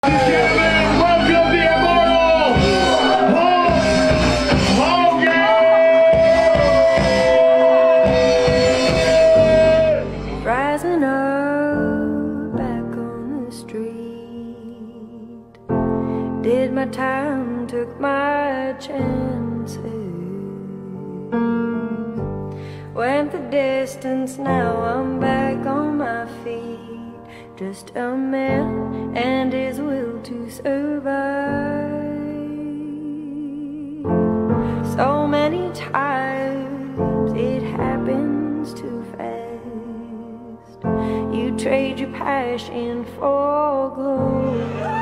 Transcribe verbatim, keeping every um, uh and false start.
Welcome the immortal Hulk Hogan! Rising up back on the street, did my time, took my chances, went the distance, now I'm back on my feet. Just a man and his will to survive. So many times it happens too fast. You trade your passion for glory.